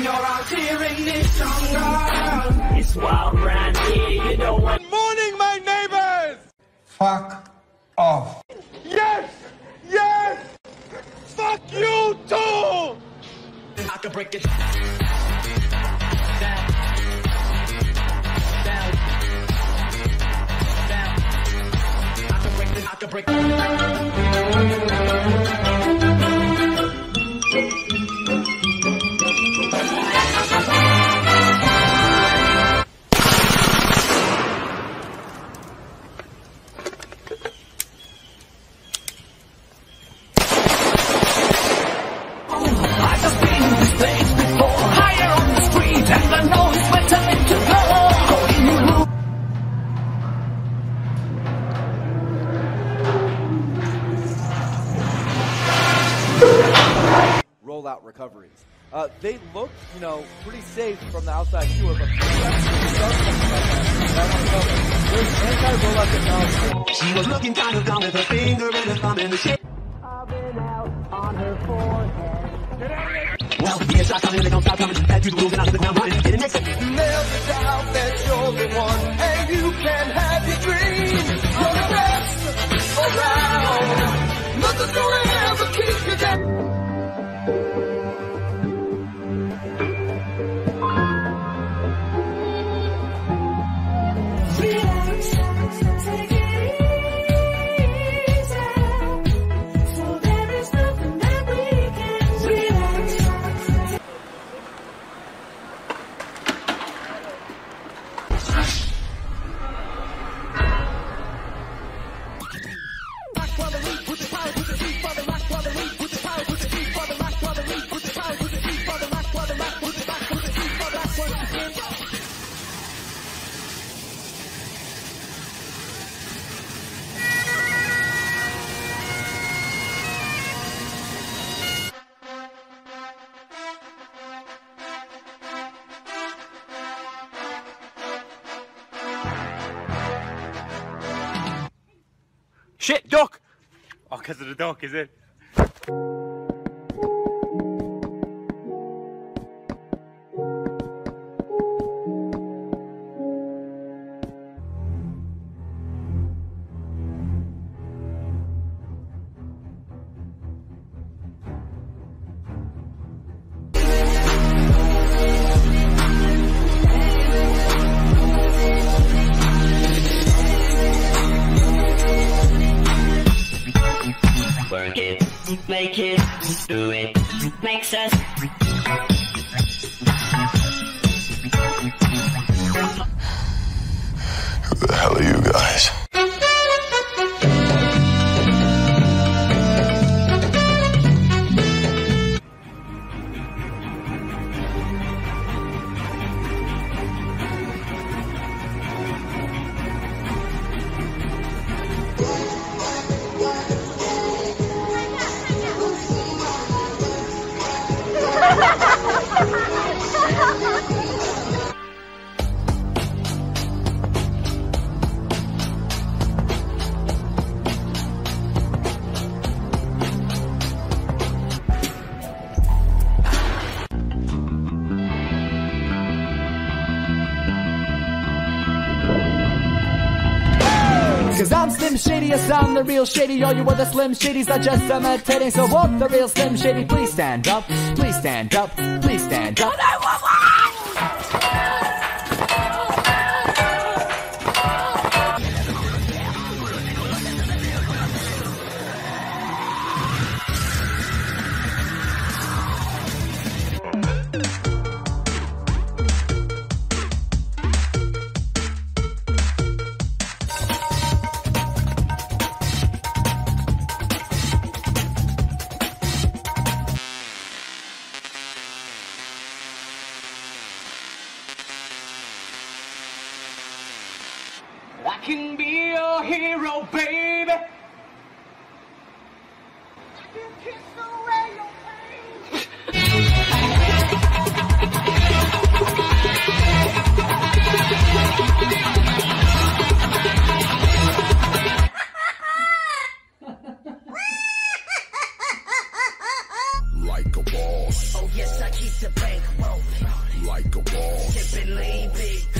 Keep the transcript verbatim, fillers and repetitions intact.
you're out here in this jungle. It's wild around here, you know what? Good morning, my neighbors! Fuck off. Yes! Yes! Fuck you too! I can break it down. Down. Down. I can break it, I can break it. Rollout recoveries. Uh, they look, you know, pretty safe from the outside tour, but there's anti-rollout technology. She was looking kind of dumb with her finger and her thumb in the shape. I've been out on her forehead. Well, the inside coming, they don't stop coming. Head through the roof and out to the ground running. Get it next. Never doubt that you're the one, and you can have your dreams. You're the best around. Nothing's gonna ever keep you down. Shit, duck! Oh, because of the duck, is it? Work it, make it, do it, makes us. Who the hell are you guys? Cause I'm Slim Shady, yes I'm the real Shady. All you other Slim Shadys are just imitating. So won't the real Slim Shady please stand up? Please stand up, please stand up. I can be your hero, baby. You kiss away your Like a boss. Oh yes, I keep the bank rolling. like a boss. Sipping lean big.